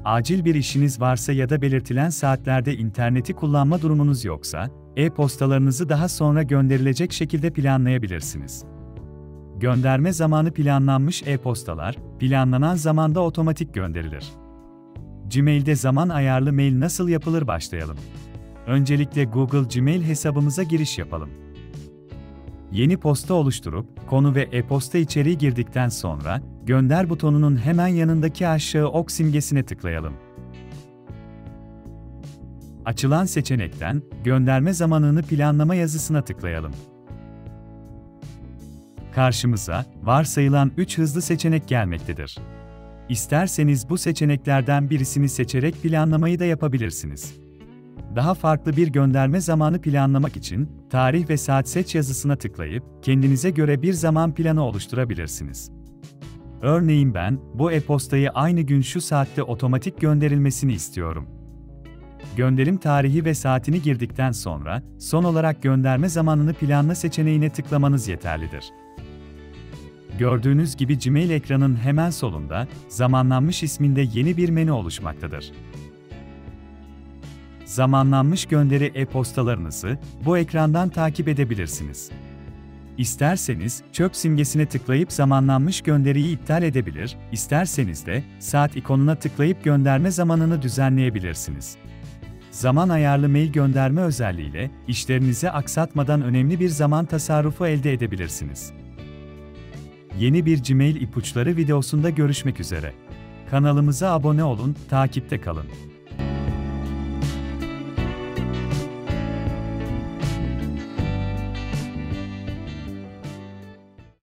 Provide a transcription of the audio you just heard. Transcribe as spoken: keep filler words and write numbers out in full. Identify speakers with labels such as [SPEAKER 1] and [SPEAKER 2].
[SPEAKER 1] Acil bir işiniz varsa ya da belirtilen saatlerde interneti kullanma durumunuz yoksa, e-postalarınızı daha sonra gönderilecek şekilde planlayabilirsiniz. Gönderme zamanı planlanmış e-postalar, planlanan zamanda otomatik gönderilir. Gmail'de zaman ayarlı mail nasıl yapılır başlayalım. Öncelikle Google Gmail hesabımıza giriş yapalım. Yeni posta oluşturup, konu ve e-posta içeriği girdikten sonra, gönder butonunun hemen yanındaki aşağı ok simgesine tıklayalım. Açılan seçenekten, gönderme zamanını planlama yazısına tıklayalım. Karşımıza, varsayılan üç hızlı seçenek gelmektedir. İsterseniz bu seçeneklerden birisini seçerek planlamayı da yapabilirsiniz. Daha farklı bir gönderme zamanı planlamak için, tarih ve saat seç yazısına tıklayıp, kendinize göre bir zaman planı oluşturabilirsiniz. Örneğin ben, bu e-postayı aynı gün şu saatte otomatik gönderilmesini istiyorum. Gönderim tarihi ve saatini girdikten sonra, son olarak gönderme zamanını planla seçeneğine tıklamanız yeterlidir. Gördüğünüz gibi Gmail ekranın hemen solunda, zamanlanmış isminde yeni bir menü oluşmaktadır. Zamanlanmış gönderi e-postalarınızı bu ekrandan takip edebilirsiniz. İsterseniz çöp simgesine tıklayıp zamanlanmış gönderiyi iptal edebilir, isterseniz de saat ikonuna tıklayıp gönderme zamanını düzenleyebilirsiniz. Zaman ayarlı mail gönderme özelliğiyle işlerinizi aksatmadan önemli bir zaman tasarrufu elde edebilirsiniz. Yeni bir Gmail ipuçları videosunda görüşmek üzere. Kanalımıza abone olun, takipte kalın.